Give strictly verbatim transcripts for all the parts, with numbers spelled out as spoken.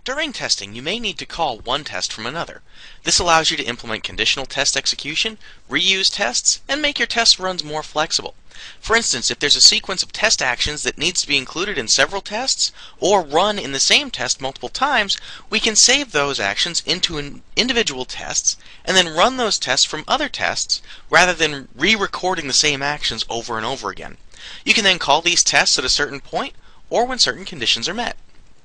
During testing, you may need to call one test from another. This allows you to implement conditional test execution, reuse tests, and make your test runs more flexible. For instance, if there's a sequence of test actions that needs to be included in several tests, or run in the same test multiple times, we can save those actions into individual tests, and then run those tests from other tests, rather than re-recording the same actions over and over again. You can then call these tests at a certain point, or when certain conditions are met.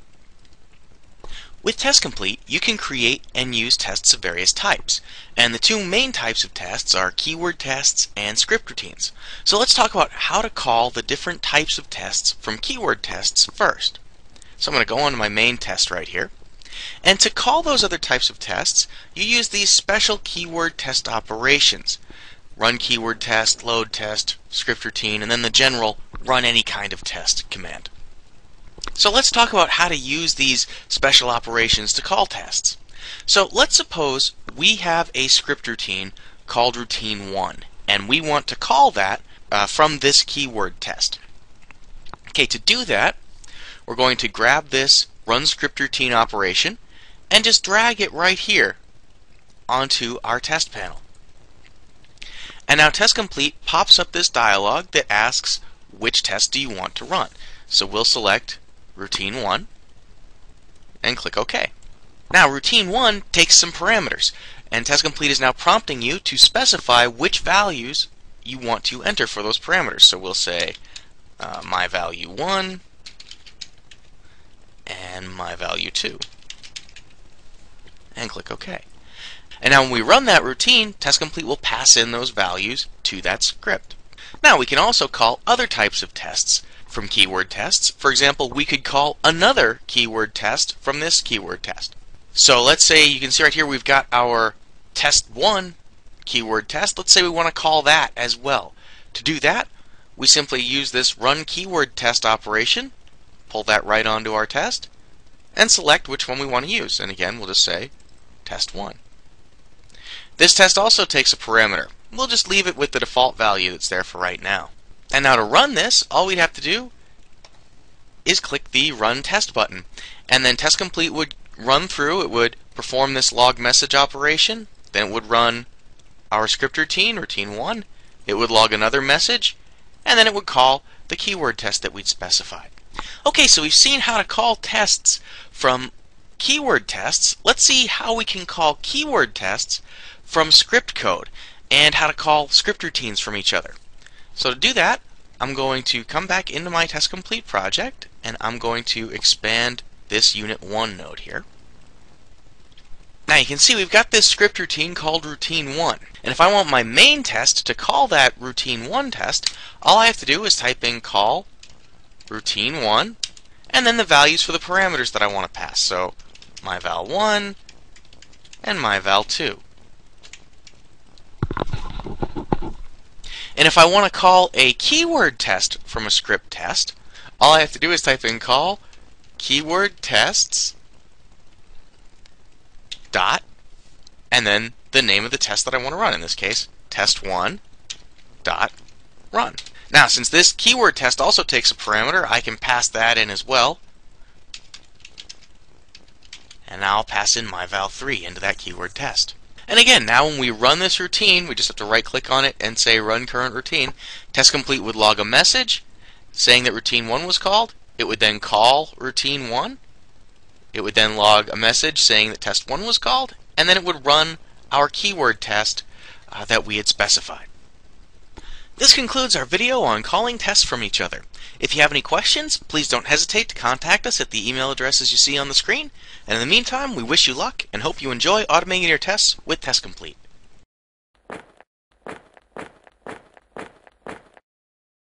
With TestComplete, you can create and use tests of various types, and the two main types of tests are keyword tests and script routines. So let's talk about how to call the different types of tests from keyword tests first. So I'm going to go on to my main test right here, and to call those other types of tests, you use these special keyword test operations: run keyword test, load test, script routine, and then the general run any kind of test command. So let's talk about how to use these special operations to call tests. So let's suppose we have a script routine called routine one, and we want to call that uh, from this keyword test. Okay, to do that, we're going to grab this run script routine operation and just drag it right here onto our test panel. And now TestComplete pops up this dialog that asks, which test do you want to run? So we'll select routine one and click OK. Now routine one takes some parameters, and TestComplete is now prompting you to specify which values you want to enter for those parameters. So we'll say uh, my value one and my value two, and click OK. And now when we run that routine, TestComplete will pass in those values to that script. Now we can also call other types of tests from keyword tests. For example, we could call another keyword test from this keyword test. So let's say, you can see right here we've got our test one keyword test. Let's say we want to call that as well. To do that, we simply use this run keyword test operation, pull that right onto our test, and select which one we want to use. And again, we'll just say test one. This test also takes a parameter. We'll just leave it with the default value that's there for right now. And now to run this, all we'd have to do is click the Run Test button. And then TestComplete would run through, it would perform this log message operation, then it would run our script routine, routine one, it would log another message, and then it would call the keyword test that we'd specified. Okay, so we've seen how to call tests from keyword tests. Let's see how we can call keyword tests from script code, and how to call script routines from each other. So to do that, I'm going to come back into my TestComplete project, and I'm going to expand this unit one node here. Now you can see we've got this script routine called routine one, and if I want my main test to call that routine one test, all I have to do is type in call routine one, and then the values for the parameters that I want to pass. So my val one and my val two. And if I want to call a keyword test from a script test, all I have to do is type in call keyword tests dot, and then the name of the test that I want to run, in this case test one dot run. Now since this keyword test also takes a parameter, I can pass that in as well, and now I'll pass in my val three into that keyword test. And again, now when we run this routine, we just have to right click on it and say run current routine. TestComplete would log a message saying that routine one was called. It would then call routine one. It would then log a message saying that test one was called, and then it would run our keyword test uh, that we had specified. This concludes our video on calling tests from each other. If you have any questions, please don't hesitate to contact us at the email addresses you see on the screen. And in the meantime, we wish you luck and hope you enjoy automating your tests with TestComplete.